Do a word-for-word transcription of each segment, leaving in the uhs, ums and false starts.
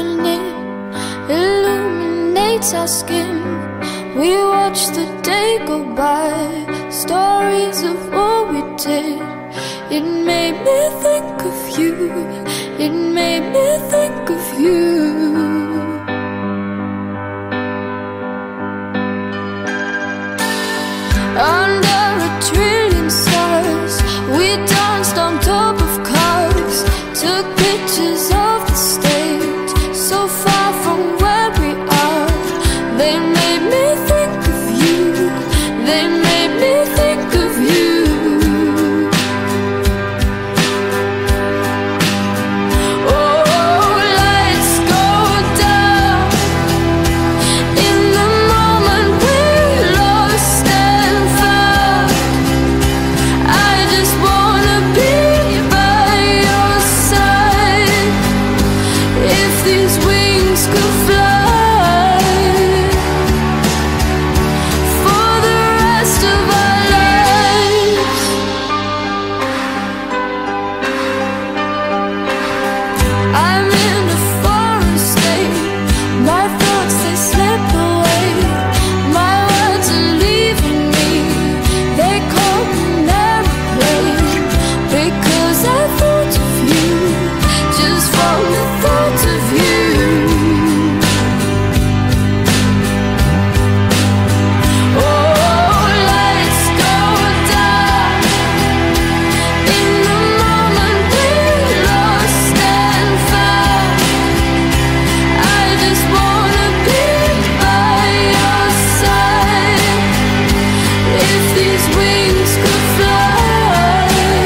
creeping in illuminates our skin. We watch the day go by, stories of what we did. It made me think of you, it made me think of you. Under a trillion stars, we danced on top of cars, took pictures of the stage, so far from where we are. They made me think of you, they made me think of you. Oh, lights go down in the moment we're lost and found. I just wanna be by your side. If these wings could fly for the rest of our lives. I'm in a foreign state, my thoughts they slip away, my words are leaving me, they call me an airplane, because I thought of you, just from the thought of you. Oh, lights go down in the moment we're lost and found. I just wanna be by your side. If these wings could fly.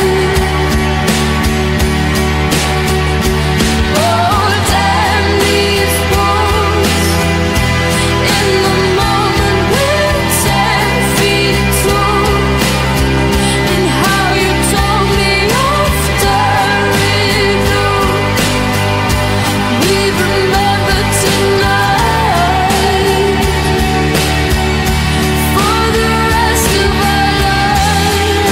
Oh, damn these walls. In the moment we're ten feet tall. And how you told me after it all. We remember tonight for the rest of our lives.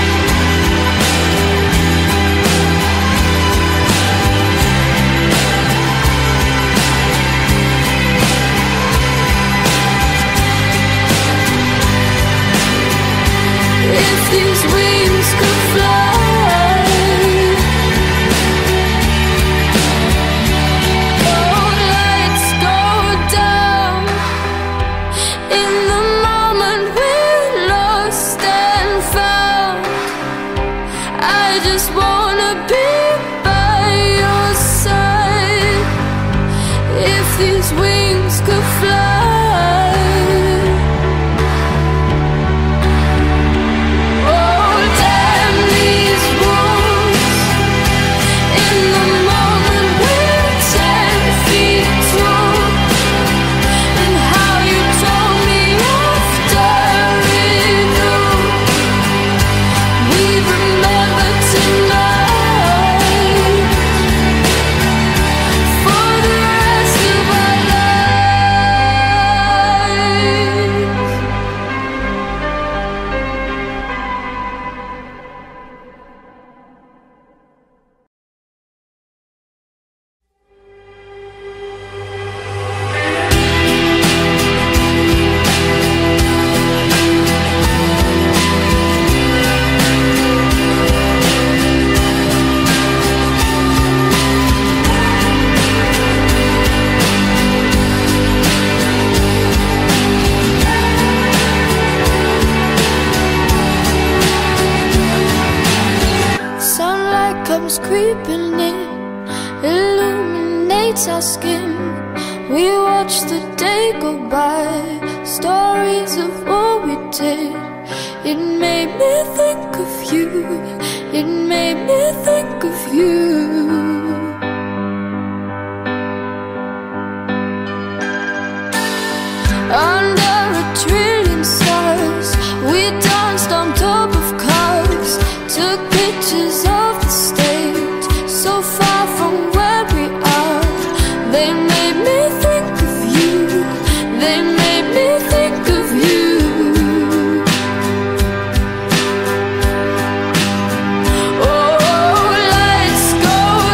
If these wings could fly. Oh, lights go down in the moment we're lost and found. I just wanna be by your side. If these wings could fly. Oh, damn these walls. In the moment we're ten feet tall. And how you told me after it all. We remember tonight for the rest of our lives. Sunlight comes creeping in, illuminates our skin. We watch the day go by, stories of what we did. It made me think of you, it made me think of you. Under a trillion stars, we danced on top of cars, took pictures of the stage, so far from where we are. They made me think of you, they made me think of you. Oh, lights go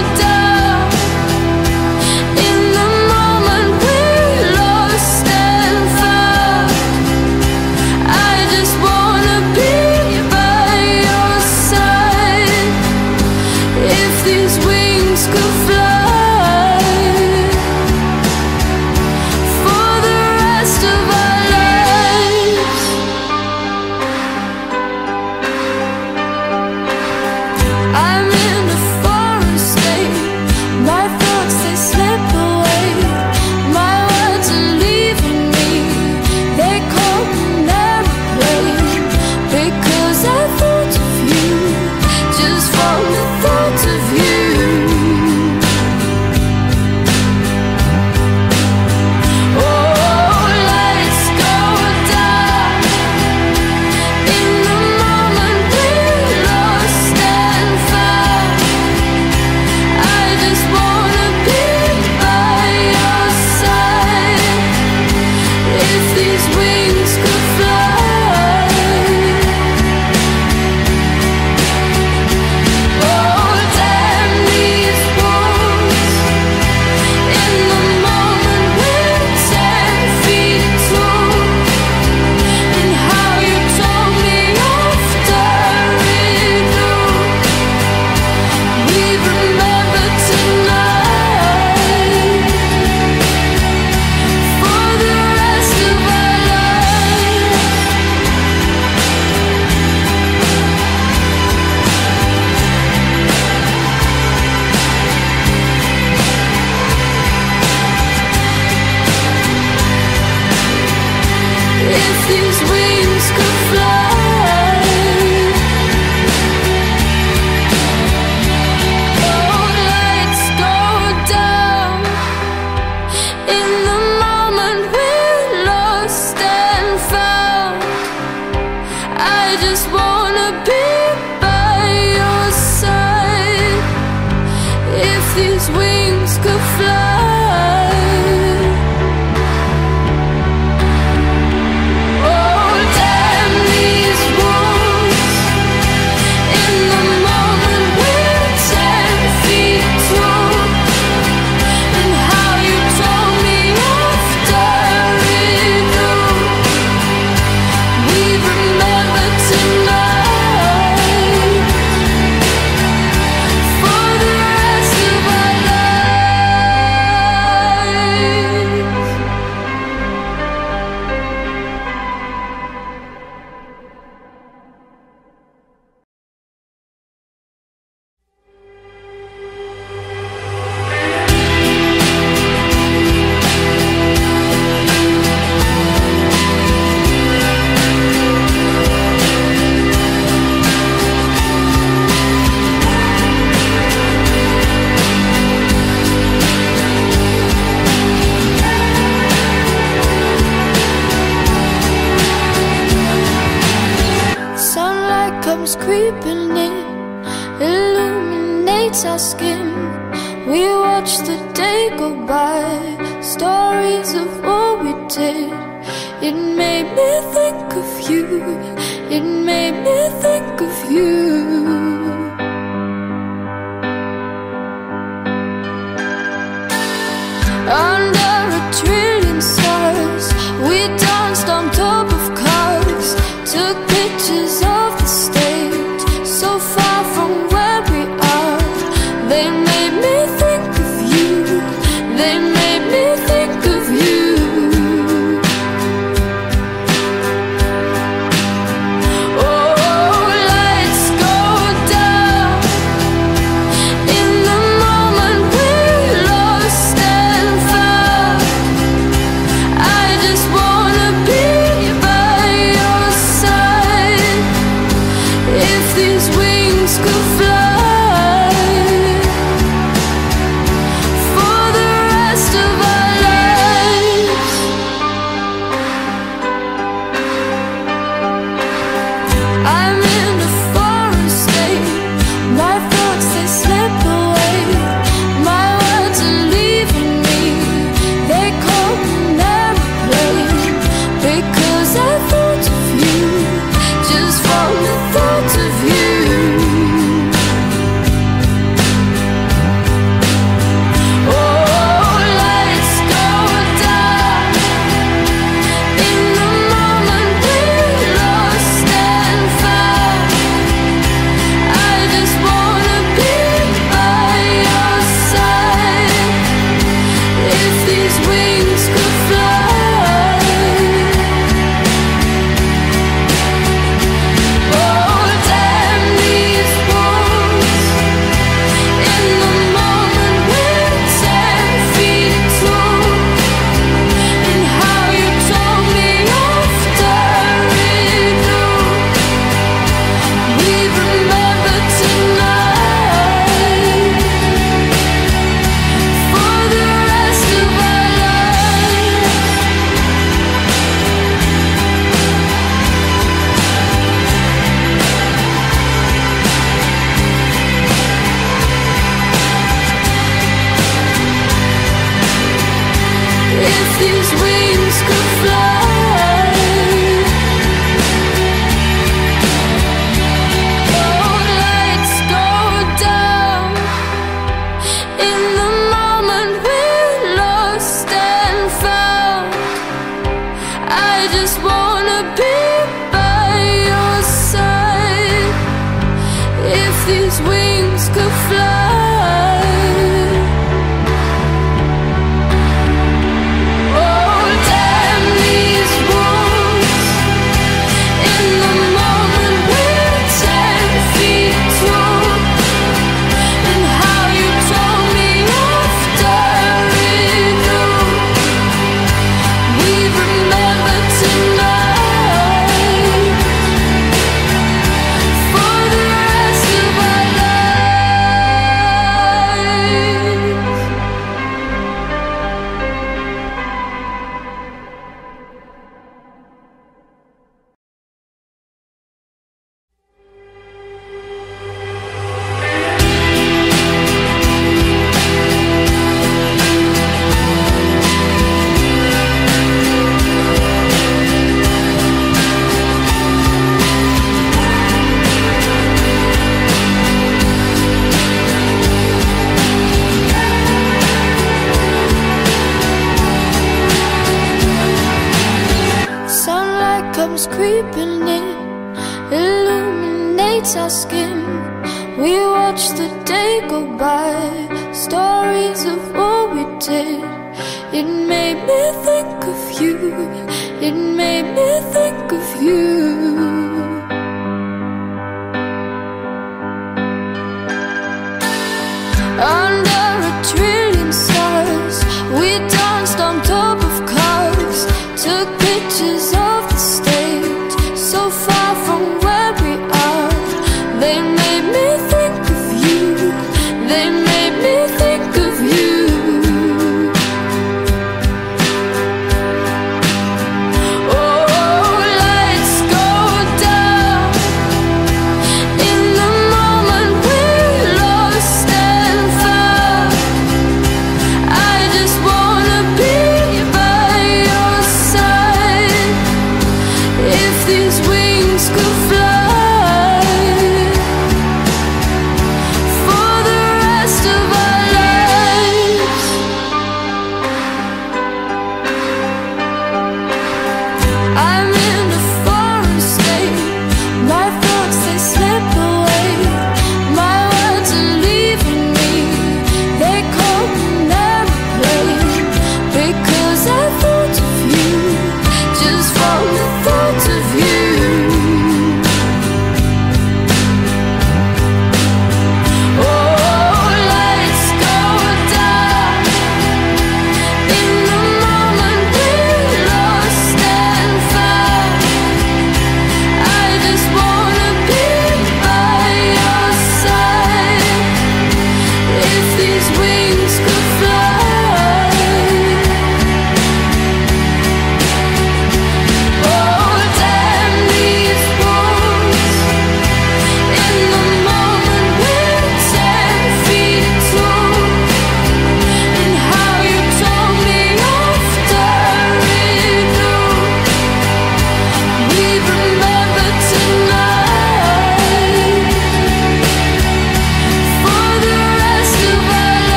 stories of what we did. It made me think of you, it made me think of you. Under a trillion stars, we danced on top of cars, took pictures of the stage, so far from where we are. They made me think of you, they made me think of you. Oh, lights go down in the moment we lost and found. I just wanna be by your side. If these wings could fly for the rest of our lives. I'm in a foreign state, my thoughts they slip away, my words are leaving me, they call me an airplane, because I thought of you, just from the thought of you. Oh, lights go down in the moment we lost and found. I just wanna be by your side. If these wings could fly. Oh, damn these walls in the moment we're ten feet tall. And how you told me after it all. We remember tonight for the rest of our lives. If these wings could fly. Oh, lights go down in the moment we lost and found. I just wanna be by your side. If these wings could fly. Oh, damn these walls in the moment we're ten feet tall. And how you told me after it all. We remember tonight for the rest of our lives. Sunlight comes creeping in, illuminates our skin. We watch the day go by, stories of what we did. It made me think of you, it made me think of you. Under a trillion stars, we danced on top of cars, took pictures of the stage, so far from where we are. They made me think of you, they made me think of you. Oh, lights go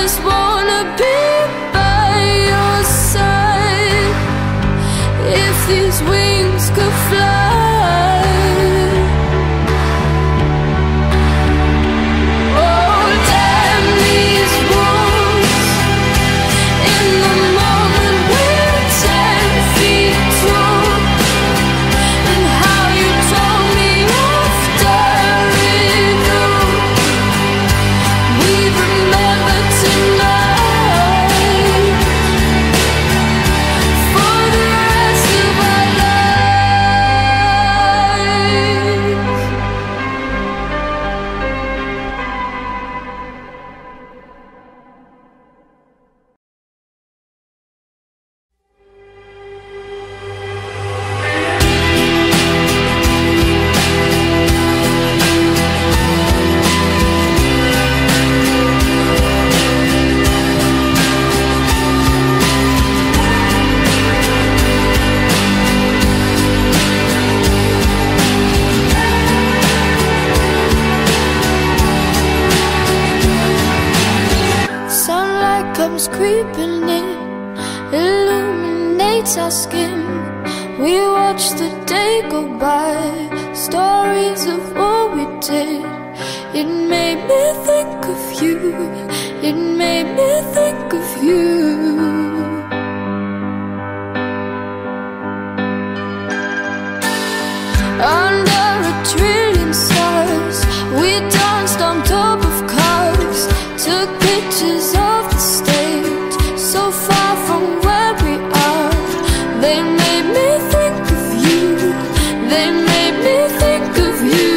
just wanna be by your side. If these wings could fly, oh damn these walls. In the moment we're ten feet tall, and how you told me after it all. We remember tonight for the rest of our lives. Sunlight comes creeping in, illuminates our skin. We watch the day go by, stories of what we did. It made me think of you, it made me think of you. Under a trillion stars, we danced on top of cars, took pictures of the stage, so far from where we are. They made me think of you, they made me think of you.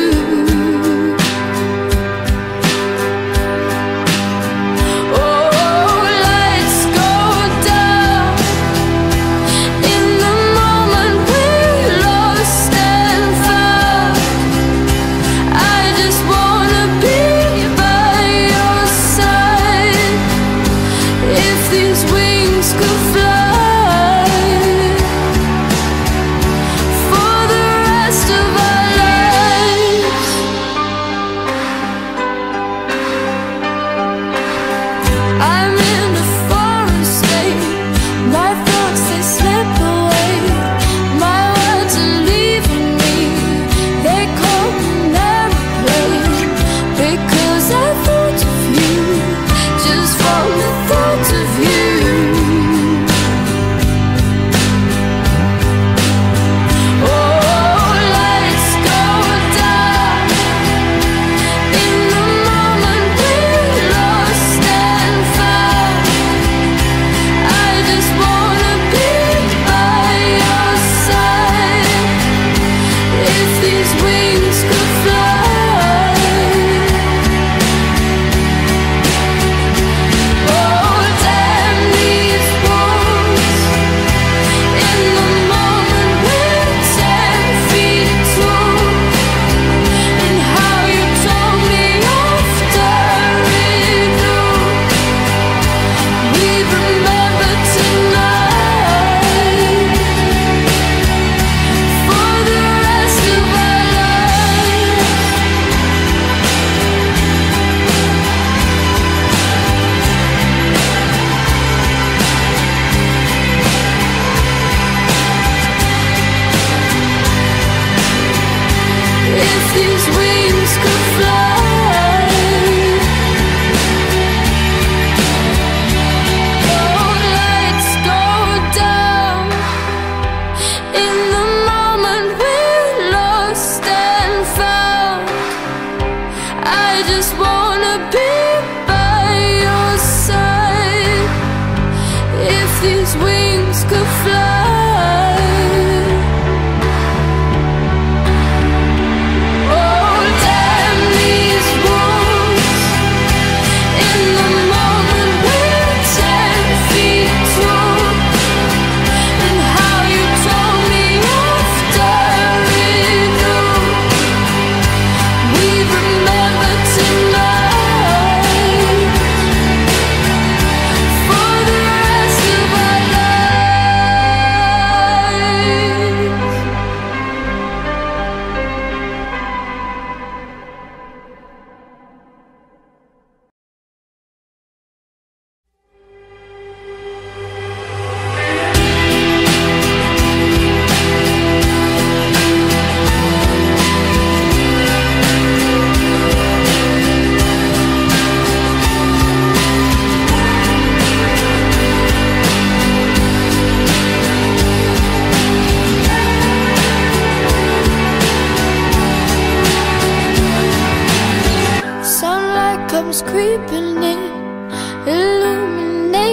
Oh, lights go down. In the moment we're lost and found. I just wanna be by your side.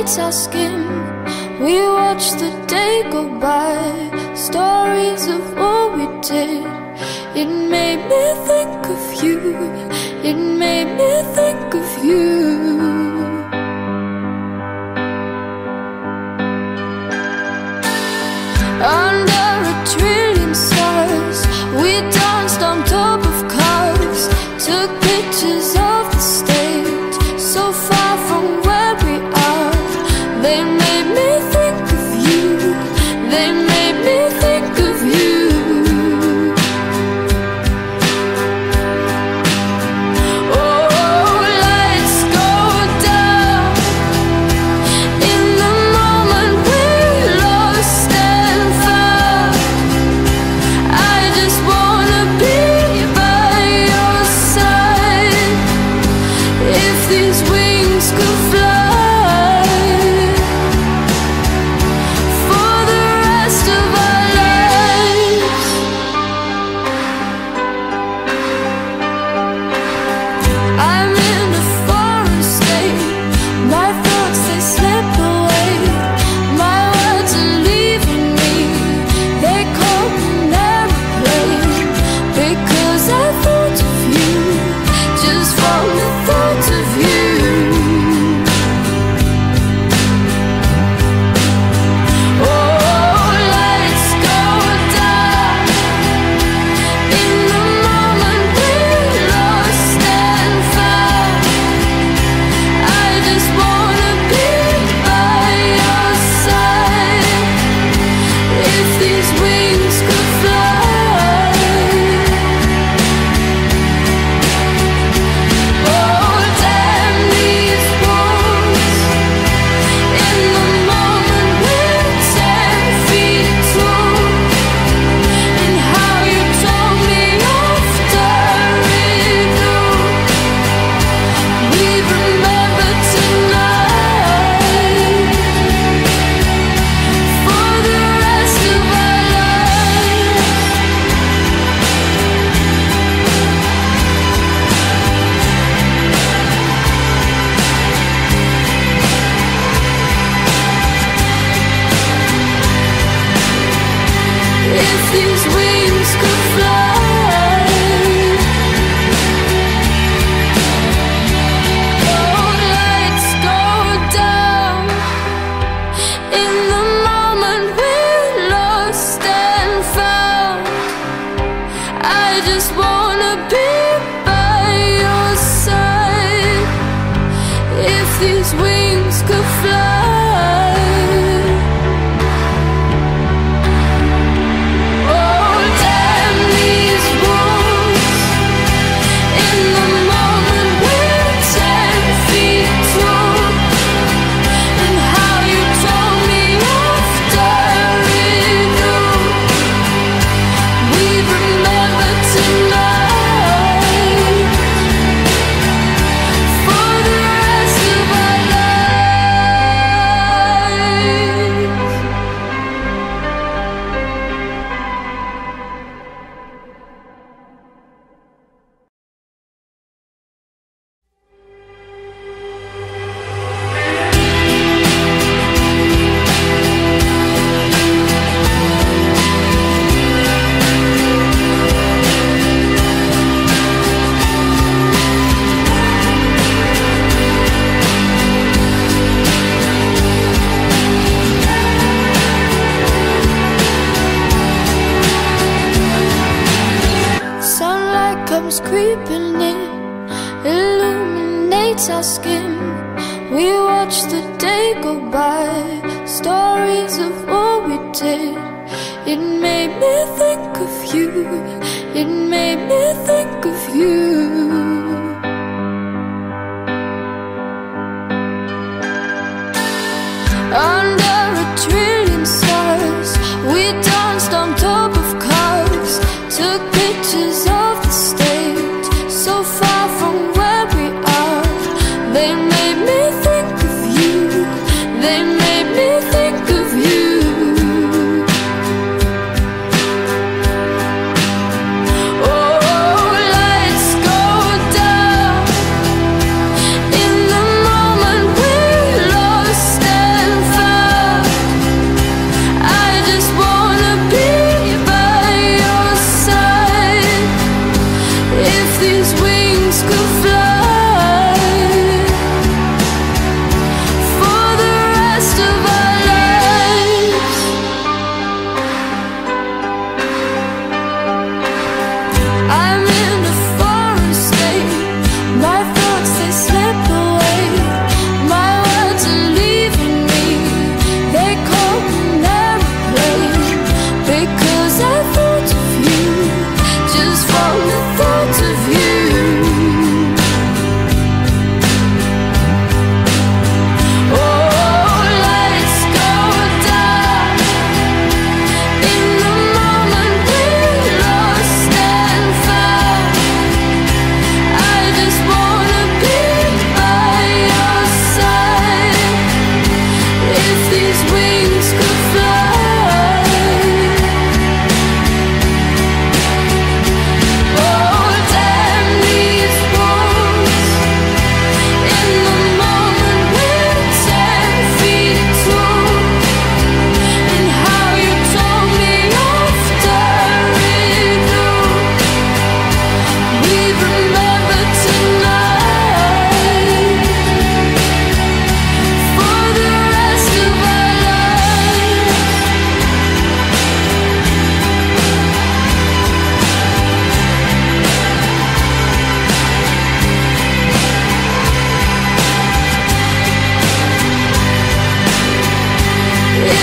illuminates our skin. We watch the day go by, stories of what we did. It made me think of you, it made me think of you. Under a trillion stars, we danced on top of cars, took pictures of the stage, so far from where we are. They made me think of you, they made me think of you. Oh, lights go down in the moment we lost and found. I just wanna be by your side. If these wings could fly for the rest of our lives. I'm in a foreign state, my thoughts they slip away, my words are leaving me, they call me an airplane, because I thought of you, just from the thought of you. Oh, lights go down in the moment we lost and found. I just wanna be by your side. If these wings could fly. Oh, damn these walls. In the moment we're ten feet tall. And how you told me off the radio. We remember tonight for the rest of our lives. If these wings could fly. Oh, lights go down in the moment we lost and found. I just wanna be by your side. If these wings could fly. Oh, damn these walls. In the moment we're ten feet tall. And how you told me off the radio. We remember tonight for the rest of our lives. Sunlight comes creeping in, illuminates our skin. We watch the day go by, stories of what we did. It made me think of you, it made me think of you. Under a trillion stars, we danced on top of cars, took pictures of the stage, so far from where we are. They made me think of you, they made me think of you. Oh, lights go down in the moment we lost.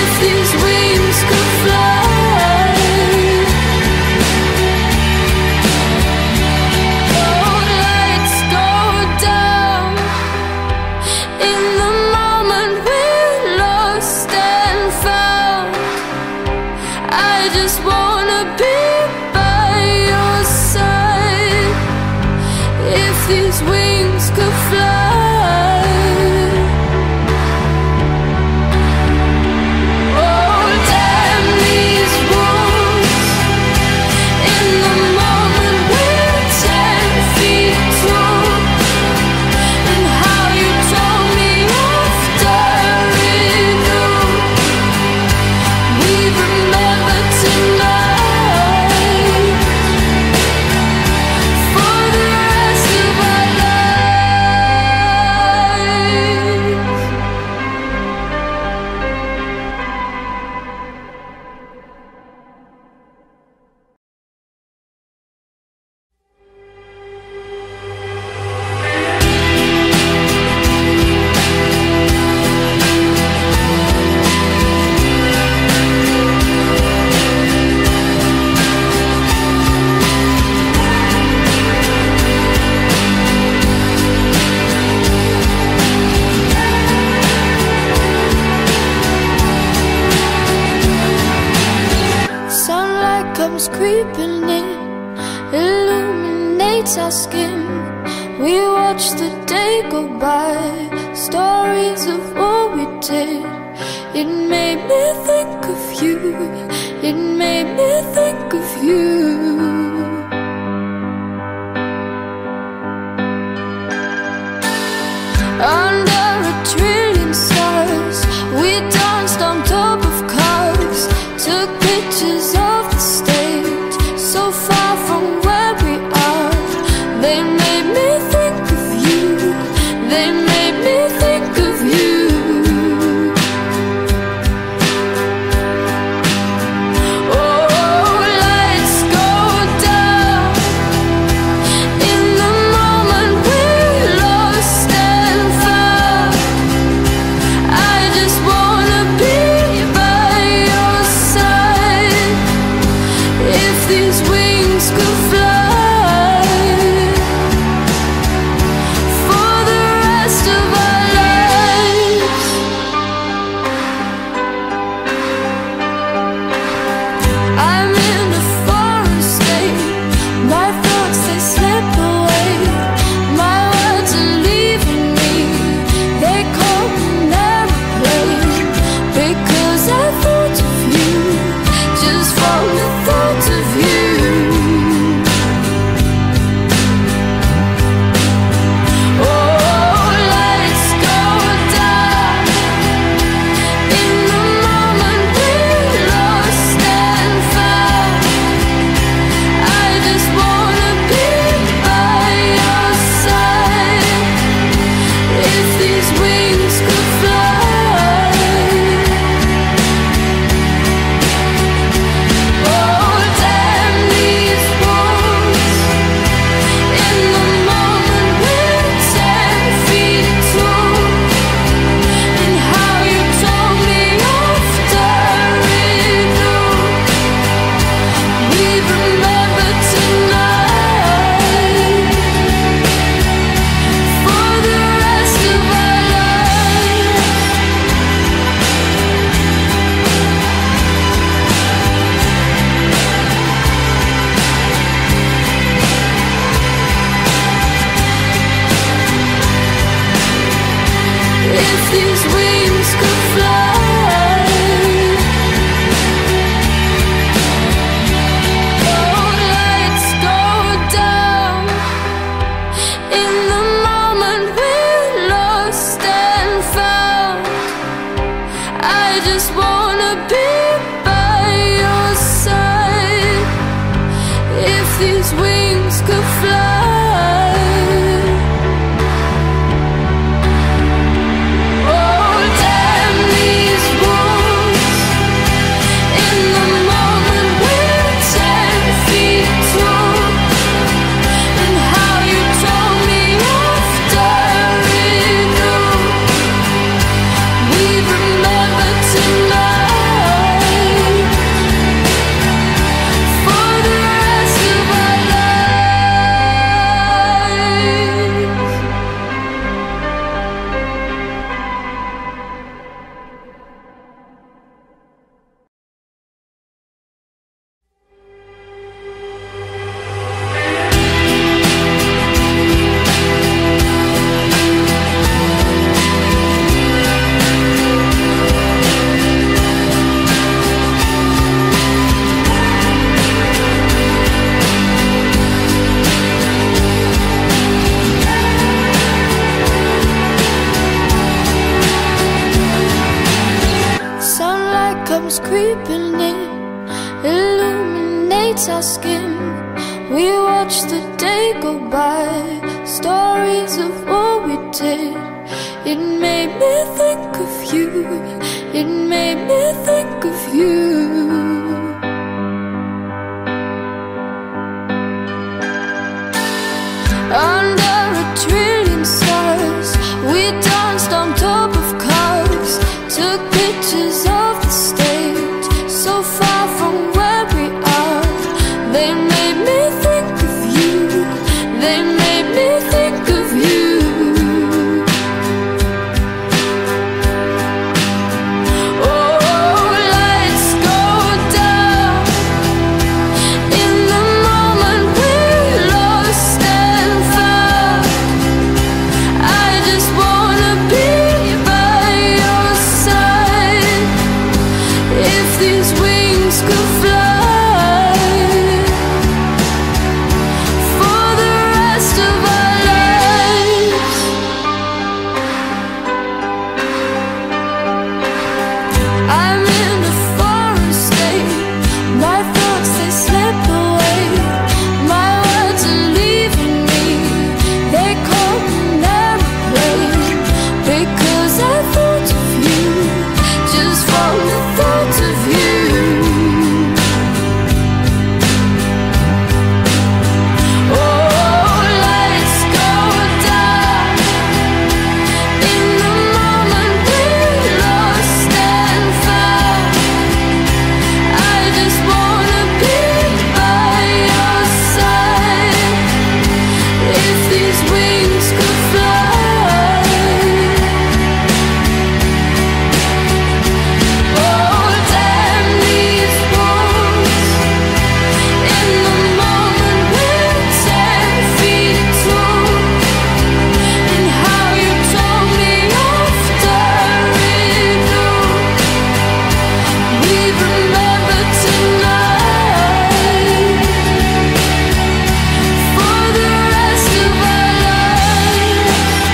If these wings could fly, road lights go down in the moment we're lost and found. I just wanna be by your side. If these wings could fly, oh damn these wounds. In the moment we're ten feet tall, and how you told me after it all. We remember tonight for the rest of our lives. Sunlight comes creeping in, illuminates our skin. We watch the day go by, stories of what we did. It made me think of you, it made me think of you. Under a trillion stars, we danced on top of cars, took pictures of the stage, so far from where we are. They made me think of you, they made me think of you. Oh, lights go down in the moment we're lost and found. I just wanna be by your side. If these wings could fly for the rest of our lives. I'm in a foreign state, my thoughts they slip away, my words are leaving me, they call an airplane. Because I thought of you, just from the thought of you. Oh, lights go down in the moment we're lost and found. I just wanna be by your side. If these wings could fly, oh damn these wounds. In the moment we're ten feet tall, and how you told me after it all. We remember tonight for the rest of our lives. If these wings could fly, road lights go down in the moment we're lost and found. I just wanna be by your side. If these wings could fly, oh damn these comes creeping in, illuminates our skin. We watch the day go by, stories of what we did. It made me think of you, it made me think of you. Under a trillion stars, we danced on top of cars, took pictures of the stage, so far from where we are. They made me think of you, they made me think of you. Oh, lights go down in the moment we're lost and found. I just wanna be by your side. If these wings could fly for the rest of our lives. I'm in a foreign state, my thoughts they slip away, my words are leaving me, they call an airplane. Because I thought of you, just from the thought of you. Oh, lights go down in the moment we're lost and found. I just wanna be by your side. If these wings could fly. Oh, damn these walls. In the moment we're ten feet tall. And how you told me after it all. We remember tonight for the rest of our lives.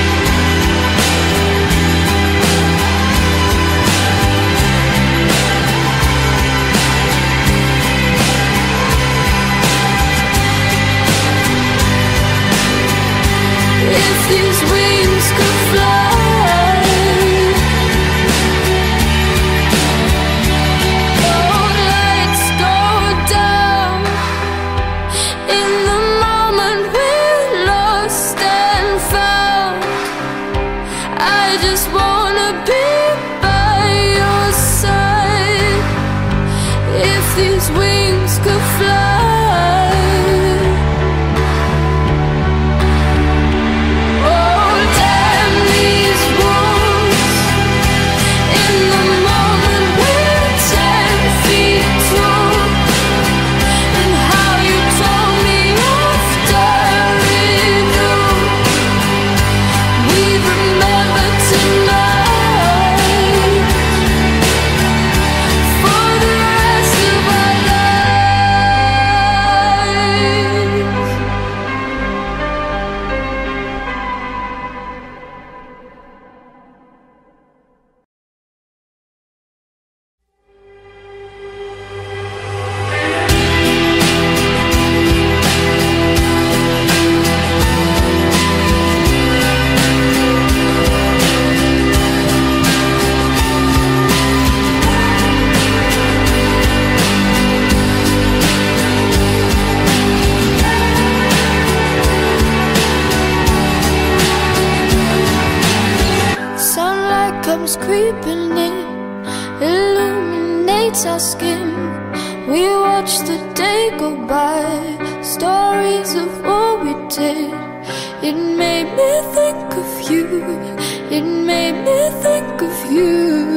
If these wings could fly. Oh, lights go down in the moment we're lost and found. I just wanna be by your side. If these wings could fly. Oh, damn these walls. In the moment we're ten feet tall. And how you told me after it all. We remember tonight for the rest of our lives. Sunlight comes creeping in, illuminates our skin. We watch the day go by, stories of what we did. It made me think of you, it made me think of you.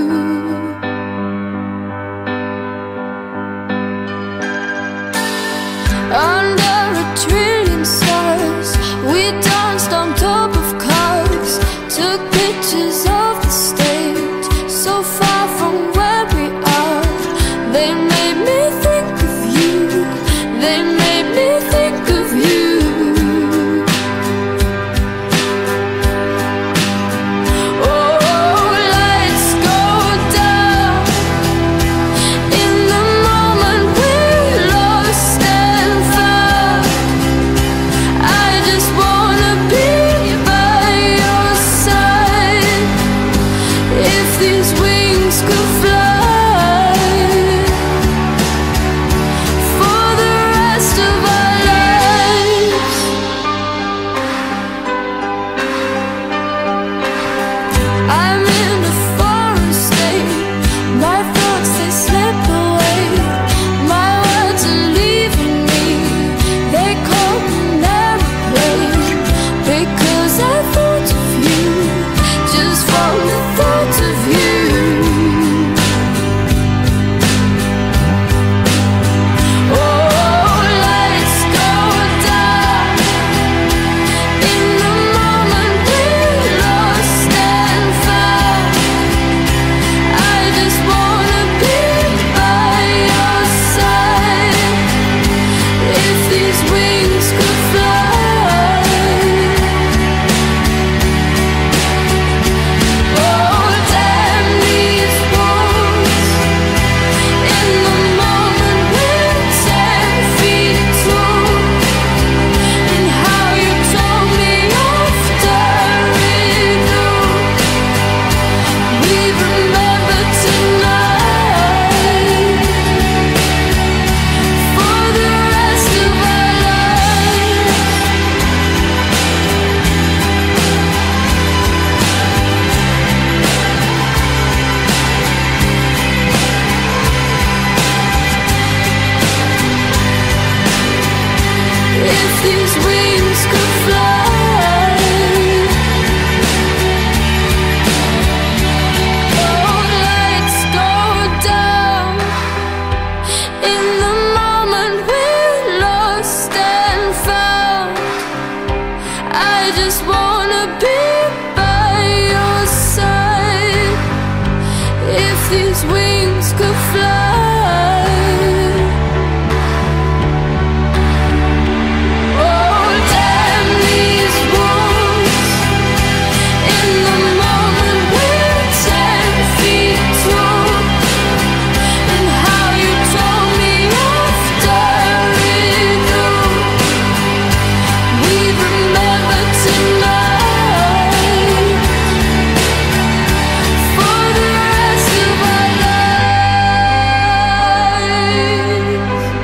Under a trillion stars, we danced on top of cars, took pictures of the stage, so far from where we are. They made me think of you, they made me think of you. Oh, If these wings could fly for the rest of our lives, I'm in a foreign state. My thoughts, they slip away. My words are leaving me. They call an airplane because I thought of you, just from the thought of you. Oh, lights go down in the moment we're lost and found. I just wanna be by your side. If these wings could fly, oh damn these walls. In the moment we're ten feet tall, and how you told me after it all. We remember tonight for the rest of our lives. If these wings could fly, oh, lights go down in the moment we're lost and found. I just wanna be by your side. If these wings could fly, oh damn these walls. In the moment we're ten feet tall, and how you told me after it all. We remember tonight for the rest of our lives.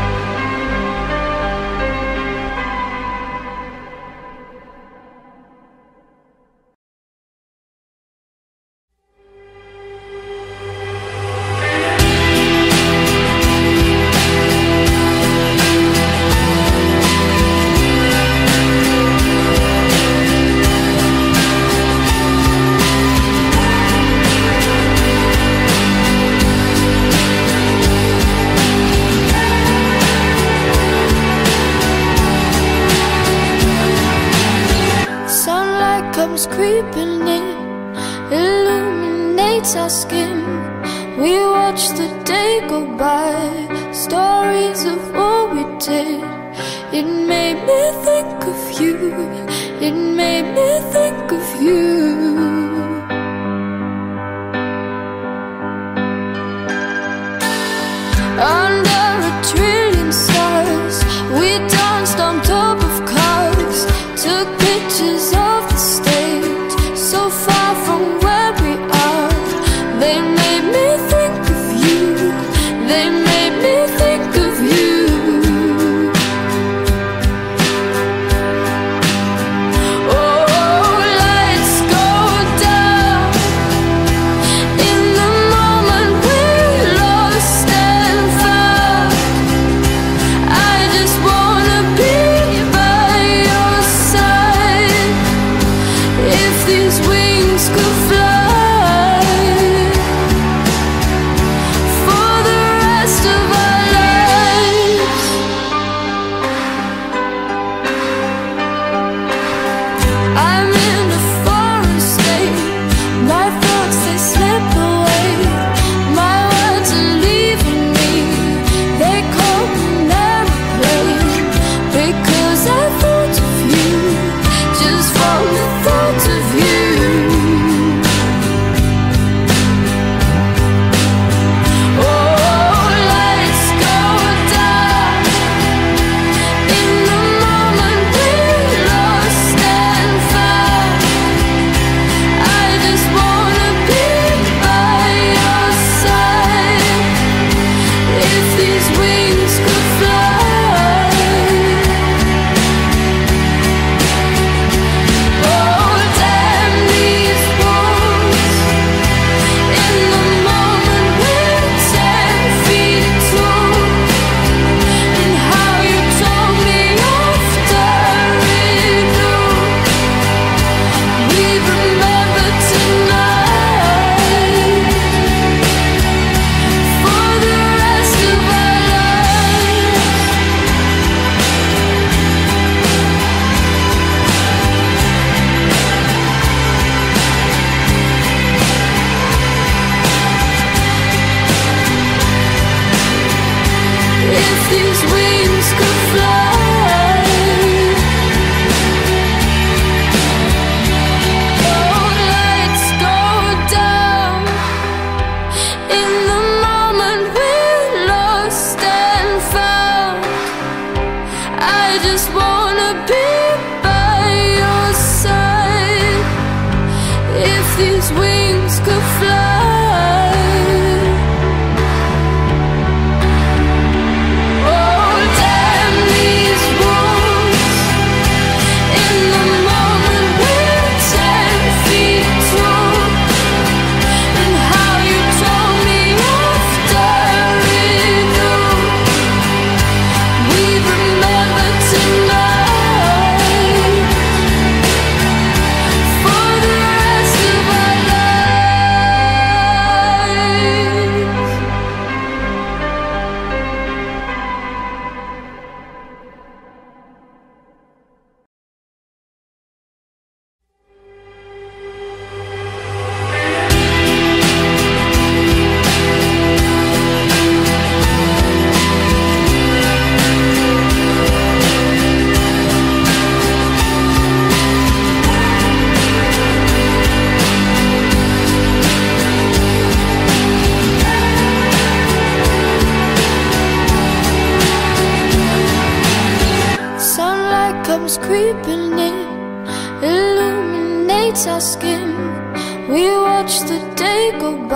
Sunlight comes creeping in, illuminates our skin. We watch the day go by, stories of what we did. It made me think of you, it made me think of you. Under a trillion stars, we danced on top of cars, took pictures of the stage, so far from where we are. They made me think of you, they made me think of you. Oh, lights go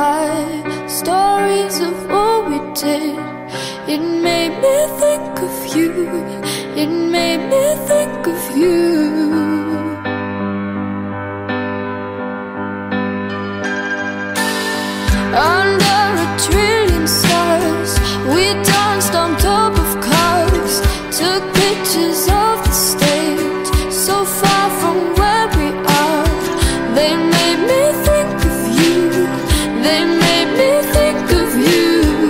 by stories of what we did. It made me think of you. It made me think of you. Under a trillion stars, we danced on top of cars, took pictures of the stage, so far from where we are. They made me think of you. They made me think of you.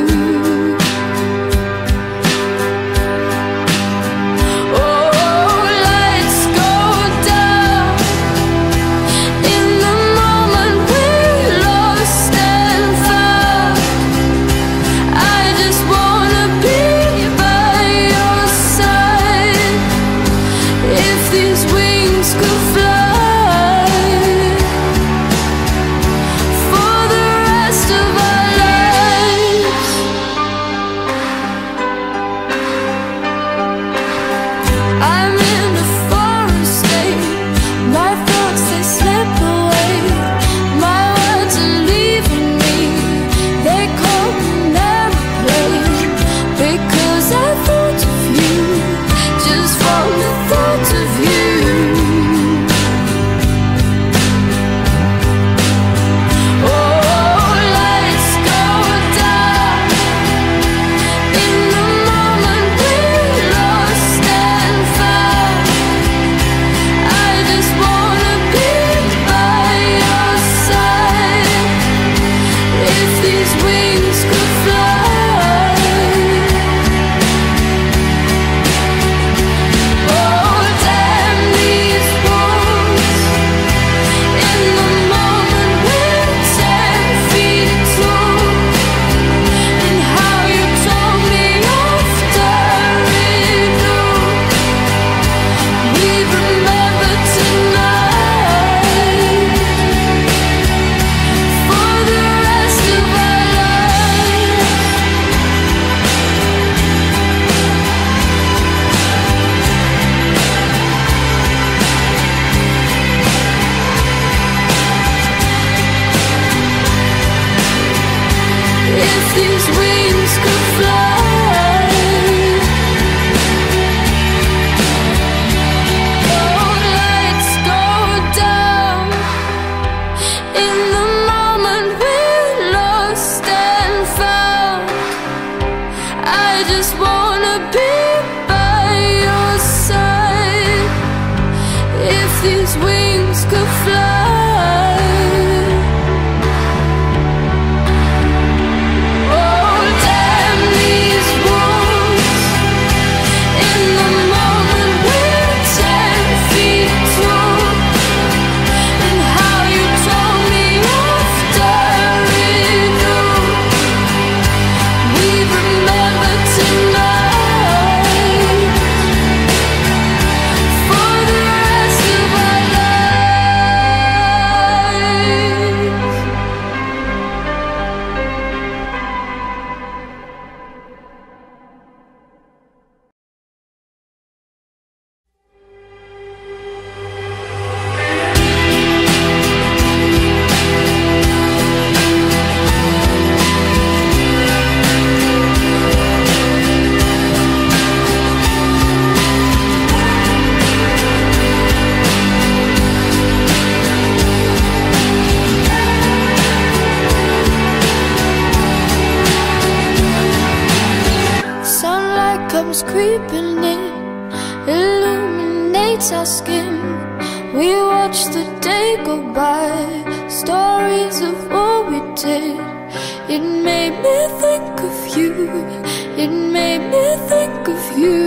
Oh, lights go down in the moment we lost and found. I just wanna be by your side. If these wings could fly for the rest of our lives. I'm in a foreign state. My thoughts, they slip away. My words are leaving me. They call me an airplane because I thought of you, just from the thought of you. Oh, lights go down in the moment we lost and found. I just wanna be by your side. If these wings could fly. Oh, damn these walls. In the moment we're ten feet tall. And how you told me after it all. We remember tonight for the rest of our lives. If these wings could fly. Oh, lights go down in the moment we lost and found. I just wanna be by your side. If these wings could fly. Oh, damn these walls. In the moment we're ten feet tall. And how you told me after it all. We remember tonight for the rest of our lives. Sunlight comes creeping in, illuminates our skin. We watch the day go by, stories of what we did. It made me think of you. It made me think of you.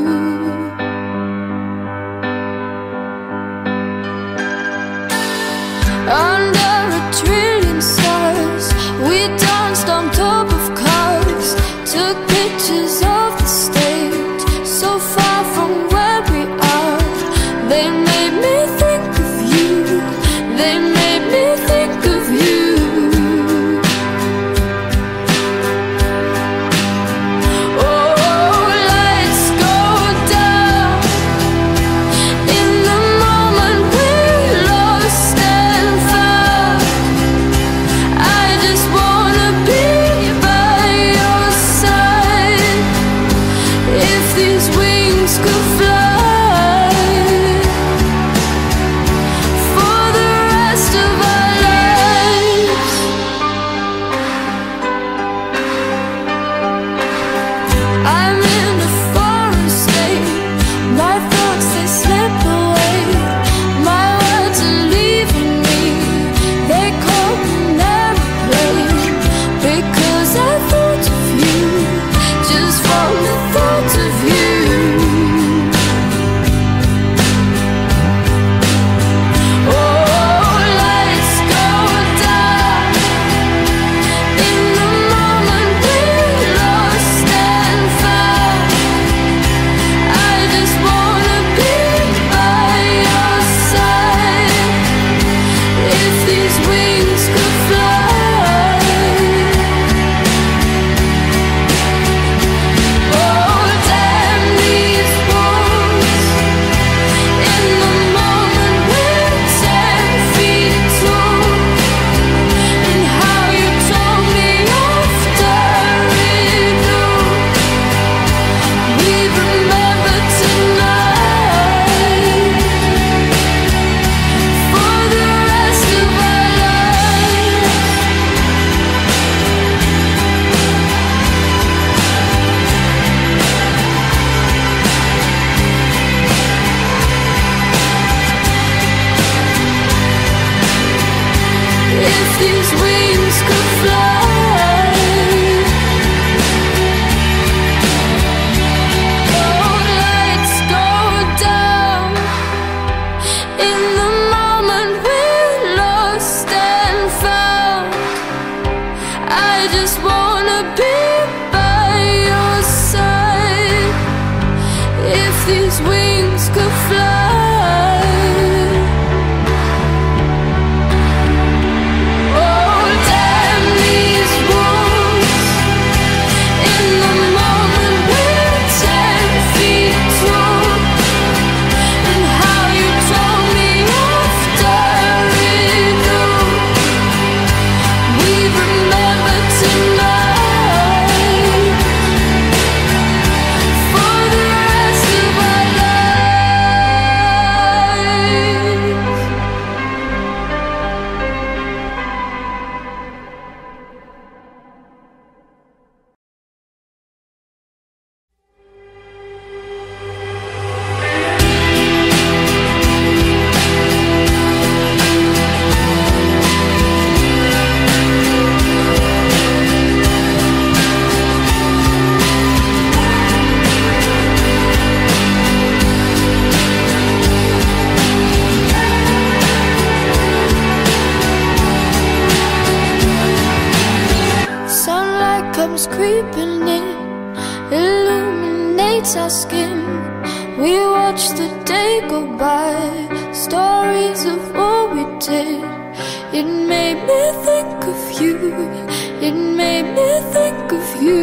Under a trillion stars, we danced on top of cars, took pictures of the stage, so far from where we are. They made me think of you. They made me think of you. Oh, lights go I just wanna be by your side. If these wings could fly, oh damn these walls. In the moment we're ten feet tall, and how you told me after it all. We remember tonight for the rest of our lives. Sunlight comes creeping in, illuminates our skin. We watch the day go by, stories of what we did. It made me think of you, it made me think of you.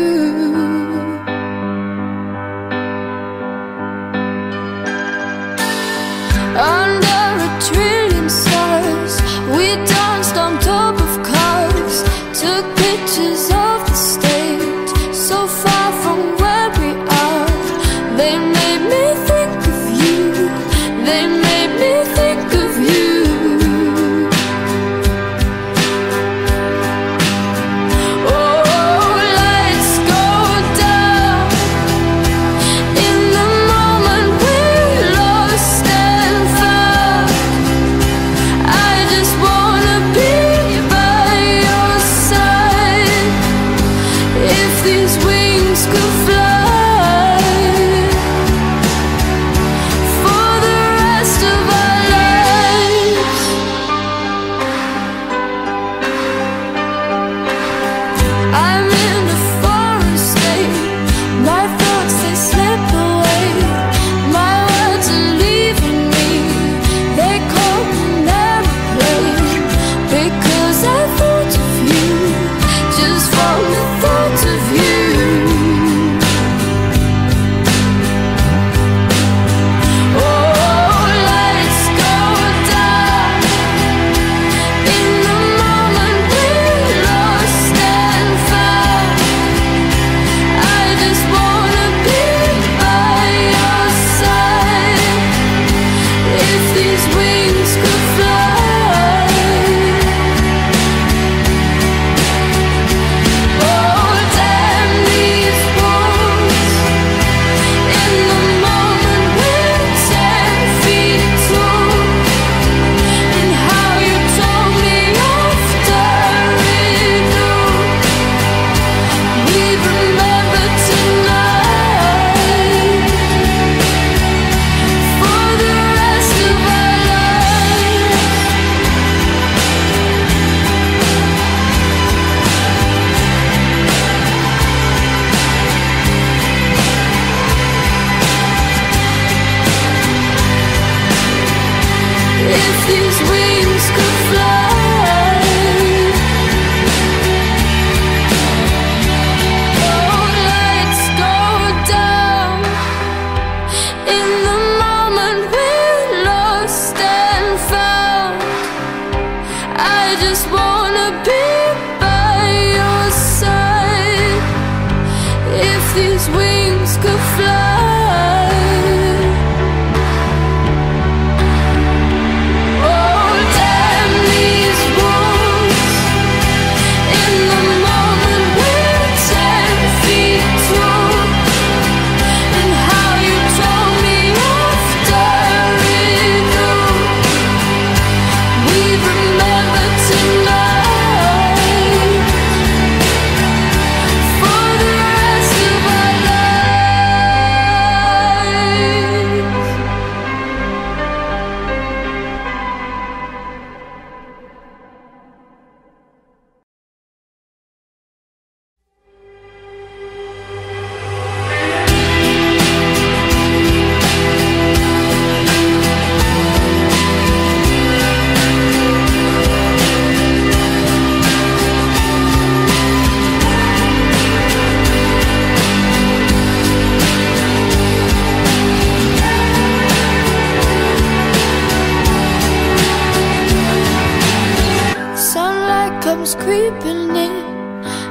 Under a trillion stars, we danced on top of cars, took pictures of the stage, so far from where we are. They made me think of you, they made me think of you. Oh, lights go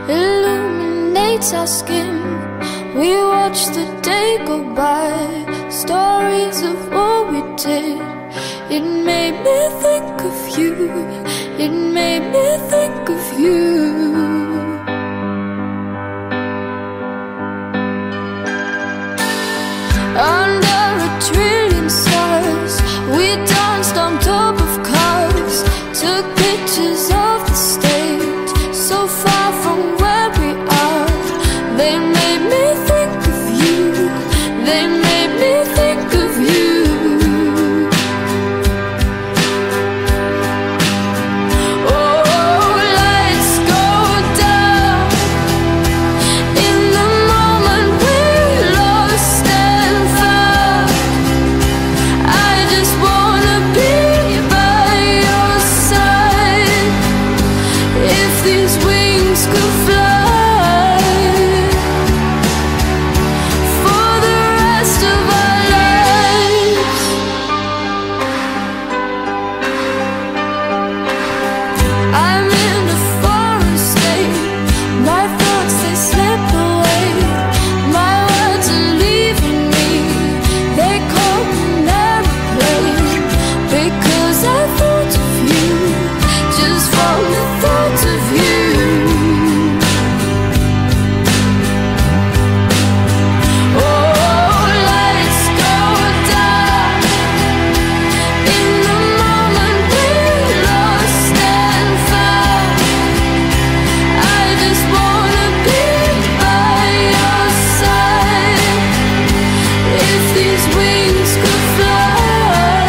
illuminates our skin. We watch the day go by, stories of what we did. It made me think of you, it made me think of you. Under a trillion stars, we danced on top of cars, took pictures of the stage, so far from where we are. They made me think of you, they made me think of you. Oh, lights go down in the moment we lost and found. I just wanna be by your side. If these wings could fly for the rest of our lives. I'm in a foreign state, my thoughts they slip away, my words are leaving me, they call an airplane, because I thought of you, just from the thought of you. Oh, lights go down in the moment we lost and found. I just wanna be by your side. If these wings could fly.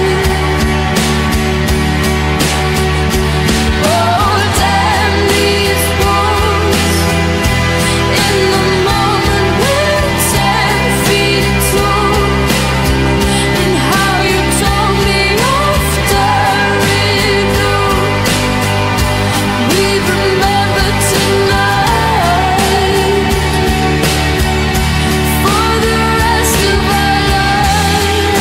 Oh, damn these walls. In the moment we're ten feet tall. And how you told me off the radio. We remember tonight for the rest of our lives.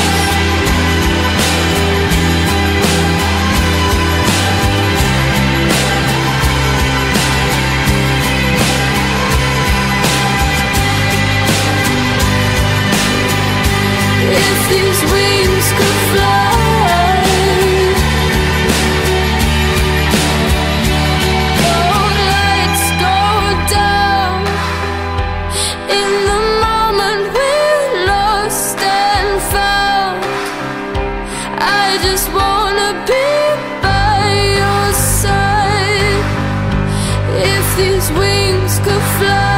If these wings could fly. Oh, lights go down in the moment we lost and found. I just wanna be by your side. If these wings could fly.